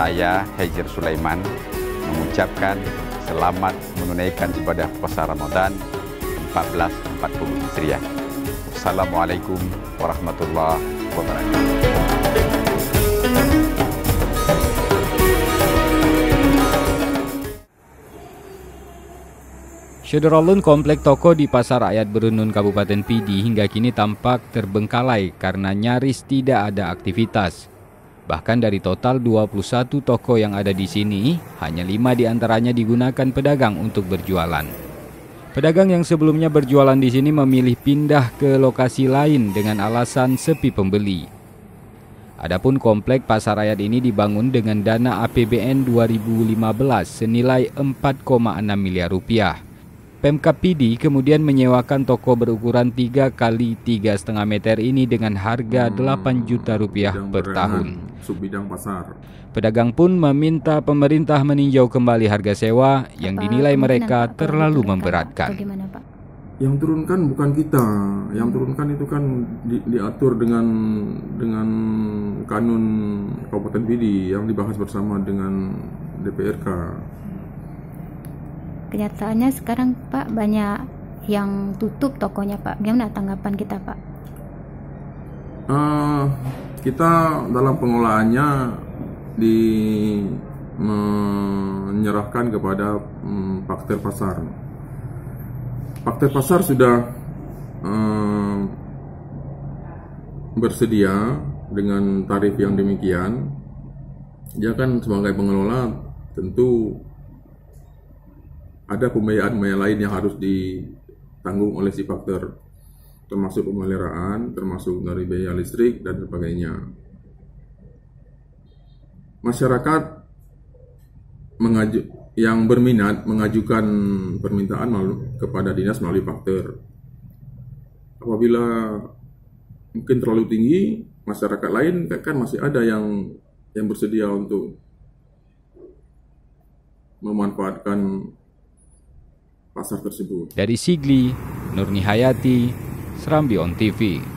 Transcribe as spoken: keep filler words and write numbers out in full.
Saya, Hejir Sulaiman, mengucapkan selamat menunaikan ibadah puasa Ramadan seribu empat ratus empat puluh Hijriah. Assalamualaikum warahmatullahi wabarakatuh. Syederalun komplek toko di Pasar Rakyat Berunun Kabupaten Pidi hingga kini tampak terbengkalai karena nyaris tidak ada aktivitas. Bahkan dari total dua puluh satu toko yang ada di sini, hanya lima diantaranya digunakan pedagang untuk berjualan. Pedagang yang sebelumnya berjualan di sini memilih pindah ke lokasi lain dengan alasan sepi pembeli. Adapun komplek Pasar Rakyat ini dibangun dengan dana A P B N dua ribu lima belas senilai empat koma enam miliar rupiah. Pemkab Pidi kemudian menyewakan toko berukuran tiga kali tiga koma lima meter ini dengan harga delapan juta rupiah per tahun. Subbidang pasar. Pedagang pun meminta pemerintah meninjau kembali harga sewa yang dinilai mereka terlalu memberatkan. Yang turunkan bukan kita, yang turunkan itu kan di, diatur dengan dengan kanun Kabupaten Pidi yang dibahas bersama dengan D P R K. Kenyataannya sekarang Pak banyak yang tutup tokonya Pak. Gimana tanggapan kita Pak? Uh, kita dalam pengelolaannya di menyerahkan kepada um, Pakter Pasar. Pakter Pasar sudah uh, bersedia dengan tarif yang demikian. Dia kan sebagai pengelola tentu ada pembiayaan-pembiayaan lain yang harus ditanggung oleh si faktor, termasuk pemeliharaan, termasuk dari biaya listrik dan sebagainya. Masyarakat mengaju, yang berminat mengajukan permintaan malu, kepada dinas melalui faktor. Apabila mungkin terlalu tinggi, masyarakat lain kan masih ada yang yang bersedia untuk memanfaatkan pasar tersebut. Dari Sigli, Nurni Hayati, Serambi On T V.